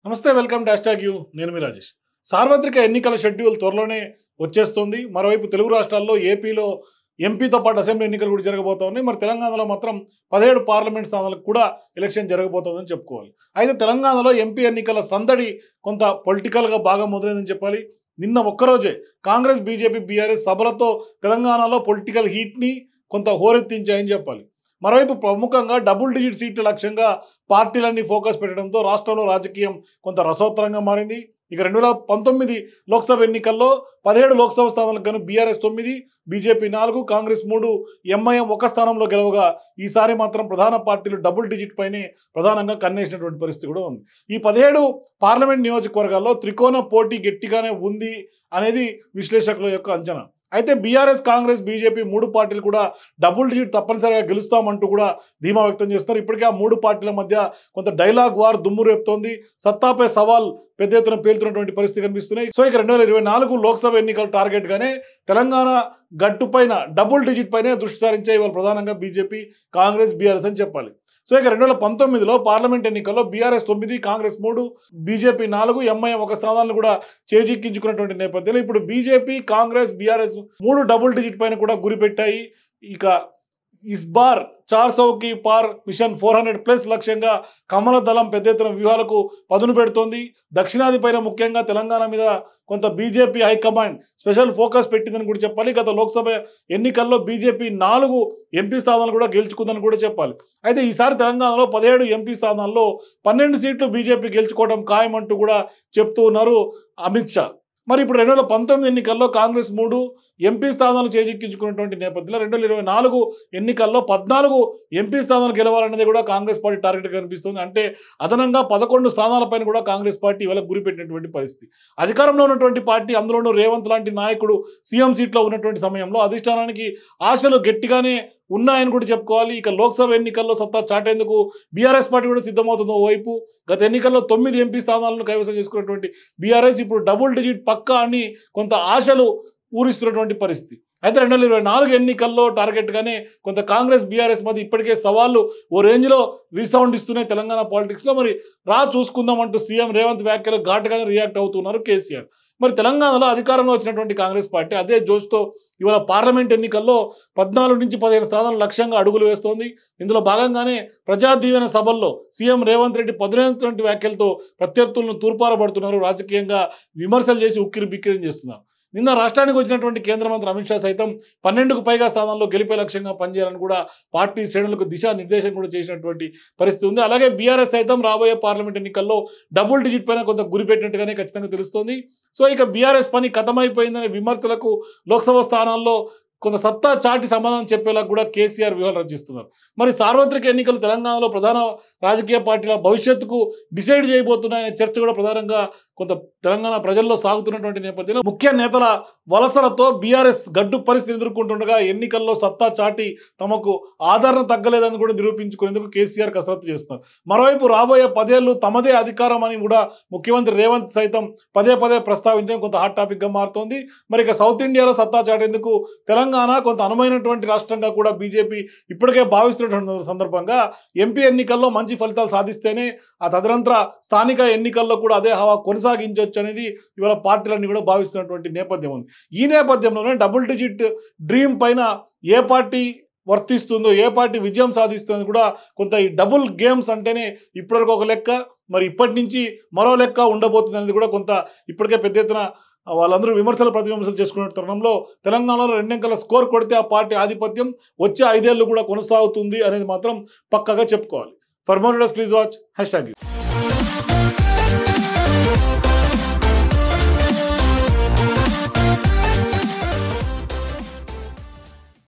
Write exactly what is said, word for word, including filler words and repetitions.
నమస్తే welcome to hashtag you నేను మీ రాజేష్. సార్వత్రిక ఎన్నికల షెడ్యూల్ త్వరలోనే వచ్చేస్తుంది. మరోవైపు తెలుగు రాష్ట్రాల్లో ఏపీలో ఎంపీతో పాటు అసెంబ్లీ ఎన్నికలు కూడా జరగబోతా ఉన్నాయి. మరి తెలంగాణలో మాత్రం పదిహేడు పార్లమెంట్ స్థానాలకు కూడా ఎలక్షన్ జరగబోతోందని చెప్పుకోవాలి. అయితే తెలంగాణలో ఎంపీ ఎన్నికల సందడి కొంత పొలిటికల్‌గా బాగా మొదలైందని చెప్పాలి. నిన్న ఒక్కరోజే కాంగ్రెస్, బీజేపీ, బీఆర్ఎస్ సభలతో తెలంగాణలో పొలిటికల్ హీట్‌ని కొంత హోరెత్తించాయని చెప్పాలి. మరోవైపు ప్రముఖంగా డబుల్ డిజిట్ సీట్ల లక్ష్యంగా పార్టీలన్నీ ఫోకస్ పెట్టడంతో రాష్ట్రంలో రాజకీయం కొంత రసవత్తరంగా మారింది. ఇక రెండు వేల పంతొమ్మిది లోక్సభ ఎన్నికల్లో పదిహేడు లోక్సభ స్థానాలకు గాను బీఆర్ఎస్ తొమ్మిది, బీజేపీ నాలుగు, కాంగ్రెస్ మూడు, ఎంఐఎం ఒక స్థానంలో గెలవగా ఈసారి మాత్రం ప్రధాన పార్టీలు డబుల్ డిజిట్ పైనే ప్రధానంగా కన్నేసినటువంటి పరిస్థితి కూడా ఉంది. ఈ పదిహేడు పార్లమెంట్ నియోజకవర్గాల్లో త్రికోణ పోటీ గట్టిగానే ఉంది అనేది విశ్లేషకుల యొక్క అంచనా. అయితే బీఆర్ఎస్, కాంగ్రెస్, బీజేపీ మూడు పార్టీలు కూడా డబుల్ డిజిట్ తప్పనిసరిగా గెలుస్తామంటూ కూడా ధీమా వ్యక్తం చేస్తారు. ఇప్పటికే ఆ మూడు పార్టీల మధ్య కొంత డైలాగ్ వార్ దుమ్ము రేపుతోంది. సత్తాపై సవాల్ పెద్ద ఎత్తున పేలుతున్నటువంటి పరిస్థితి కనిపిస్తున్నాయి. సో ఇక రెండు వేల ఇరవై నాలుగు లోక్సభ ఎన్నికల టార్గెట్గానే తెలంగాణ గట్టు పైన డబుల్ డిజిట్ పైనే దృష్టి సారించే ఇవాళ ప్రధానంగా బీజేపీ, కాంగ్రెస్, బీఆర్ఎస్ అని చెప్పాలి. సో ఇక రెండు వేల పంతొమ్మిదిలో పార్లమెంట్ ఎన్నికల్లో బీఆర్ఎస్ తొమ్మిది, కాంగ్రెస్ మూడు, బీజేపీ నాలుగు, ఎంఐఎం ఒక స్థానాలను కూడా చేజిక్కించుకున్నటువంటి నేపథ్యంలో ఇప్పుడు బీజేపీ, కాంగ్రెస్, బీఆర్ఎస్ మూడు డబుల్ డిజిట్ పైన కూడా గురిపెట్టాయి. ఇక ఇస్ బార్ చార్ సౌకి పార్ మిషన్ ఫోర్ హండ్రెడ్ ప్లస్ లక్ష్యంగా కమల దళం పెద్ద ఎత్తున వ్యూహాలకు పదును పెడుతోంది. దక్షిణాది పైన ముఖ్యంగా తెలంగాణ మీద కొంత బీజేపీ హైకమాండ్ స్పెషల్ ఫోకస్ పెట్టిందని కూడా చెప్పాలి. గత లోక్సభ ఎన్నికల్లో బీజేపీ నాలుగు ఎంపీ స్థానాలు కూడా గెలుచుకుందని కూడా చెప్పాలి. అయితే ఈసారి తెలంగాణలో పదిహేడు ఎంపీ స్థానాల్లో పన్నెండు సీట్లు బీజేపీ గెలుచుకోవడం ఖాయమంటూ కూడా చెప్తూ ఉన్నారు అమిత్ షా. మరి ఇప్పుడు రెండు వేల పంతొమ్మిది ఎన్నికల్లో కాంగ్రెస్ మూడు ఎంపీ స్థానాలు చేజిక్కించుకున్నటువంటి నేపథ్యంలో రెండు వేల ఇరవై నాలుగు ఎన్నికల్లో పద్నాలుగు ఎంపీ స్థానాలు గెలవాలనేది కూడా కాంగ్రెస్ పార్టీ టార్గెట్ కనిపిస్తుంది. అంటే అదనంగా పదకొండు స్థానాలపైన కూడా కాంగ్రెస్ పార్టీ ఇవాళ గురిపెట్టినటువంటి పరిస్థితి. అధికారంలో ఉన్నటువంటి పార్టీ, అందులోనూ రేవంత్ లాంటి నాయకుడు సీఎం సీట్లో ఉన్నటువంటి సమయంలో అధిష్టానానికి ఆశలు గట్టిగానే ఉన్నాయని కూడా చెప్పుకోవాలి. ఇక లోక్సభ ఎన్నికల్లో సత్తా చాటేందుకు బీఆర్ఎస్ పార్టీ కూడా సిద్ధమవుతుంది. ఓవైపు గత ఎన్నికల్లో తొమ్మిది ఎంపీ స్థానాలను కైవసం చేసుకున్నటువంటి బీఆర్ఎస్ ఇప్పుడు డబుల్ డిజిట్ పక్కా అని కొంత ఆశలు ఊరిస్తున్నటువంటి పరిస్థితి. అయితే రెండు వేల ఇరవై నాలుగు ఎన్నికల్లో టార్గెట్గానే కొంత కాంగ్రెస్, బీఆర్ఎస్ మధ్య ఇప్పటికే సవాళ్ళు ఓ రేంజ్లో రీసౌండ్ ఇస్తున్నాయి తెలంగాణ పాలిటిక్స్లో. మరి రా చూసుకుందామంటూ సీఎం రేవంత్ వ్యాఖ్యలు ఘాటుగానే రియాక్ట్ అవుతున్నారు కేసీఆర్. మరి తెలంగాణలో అధికారంలో వచ్చినటువంటి కాంగ్రెస్ పార్టీ అదే జోష్తో ఇవాళ పార్లమెంట్ ఎన్నికల్లో పద్నాలుగు నుంచి పదిహేను స్థానాల లక్ష్యంగా అడుగులు వేస్తోంది. ఇందులో భాగంగానే ప్రజా దీవెన సభల్లో సీఎం రేవంత్ రెడ్డి పదునైనటువంటి వ్యాఖ్యలతో ప్రత్యర్థులను తూర్పారబడుతున్నారు. రాజకీయంగా విమర్శలు చేసి ఉక్కిరి బిక్కిరిని చేస్తున్నారు. నిన్న రాష్ట్రానికి వచ్చినటువంటి కేంద్ర మంత్రి అమిత్ షా సైతం పన్నెండుకు పైగా స్థానాల్లో గెలిపే లక్ష్యంగా పనిచేయాలని కూడా పార్టీ శ్రేణులకు దిశానిర్దేశం కూడా చేసినటువంటి పరిస్థితి ఉంది. అలాగే బీఆర్ఎస్ సైతం రాబోయే పార్లమెంట్ ఎన్నికల్లో డబుల్ డిజిట్ పైన కొంత గురిపెట్టినట్టుగానే ఖచ్చితంగా తెలుస్తోంది. సో ఇక బీఆర్ఎస్ పని ఖతమైపోయిందనే విమర్శలకు లోక్సభ స్థానాల్లో కొంత సత్తా చాటి సమాధానం చెప్పేలా కూడా కేసీఆర్ వ్యూహాలు రచిస్తున్నారు. మరి సార్వత్రిక ఎన్నికలు తెలంగాణలో ప్రధాన రాజకీయ పార్టీల భవిష్యత్తుకు డిసైడ్ చేయబోతున్నాయనే చర్చ కూడా ప్రధానంగా కొంత తెలంగాణ ప్రజల్లో సాగుతున్నటువంటి నేపథ్యంలో ముఖ్య నేతల వలసలతో బీఆర్ఎస్ గడ్డు పరిస్థితి ఎదుర్కొంటుండగా ఎన్నికల్లో సత్తా చాటి తమకు ఆదరణ తగ్గలేదని కూడా నిరూపించుకునేందుకు కేసీఆర్ కసరత్తు చేస్తున్నారు. మరోవైపు రాబోయే పదేళ్లు తమదే అధికారం అని కూడా ముఖ్యమంత్రి రేవంత్ సైతం పదే పదే ప్రస్తావించడం కొంత హాట్ టాపిక్గా మారుతోంది. మరి ఇక సౌత్ ఇండియాలో సత్తా చాటేందుకు తెలంగాణ కొంత అనుమైనటువంటి రాష్ట్రంగా కూడా బీజేపీ ఇప్పటికే భావిస్తున్నటువంటి సందర్భంగా ఎంపీ ఎన్నికల్లో మంచి ఫలితాలు సాధిస్తేనే ఆ తదనంతర స్థానిక ఎన్నికల్లో కూడా అదే హవా కొనసాగించవచ్చు అనేది ఇవాళ పార్టీలన్నీ కూడా భావిస్తున్నటువంటి నేపథ్యం ఉంది. ఈ నేపథ్యంలోనే డబుల్ డిజిట్ డ్రీమ్ పైన ఏ పార్టీ వర్తిస్తుందో, ఏ పార్టీ విజయం సాధిస్తుందో కూడా కొంత ఈ డబుల్ గేమ్స్ అంటేనే ఇప్పటివరకు ఒక లెక్క, మరి ఇప్పటి నుంచి మరో లెక్క ఉండబోతుంది అనేది కూడా కొంత ఇప్పటికే పెద్ద ఎత్తున వాళ్ళందరూ విమర్శలు ప్రతివిమర్శలు చేసుకునే తరుణంలో తెలంగాణలో రెండంకెల స్కోర్ కొడితే ఆ పార్టీ ఆధిపత్యం వచ్చే ఐదేళ్లు కూడా కొనసాగుతుంది అనేది మాత్రం పక్కాగా చెప్పుకోవాలి. For more videos please watch hashtag you.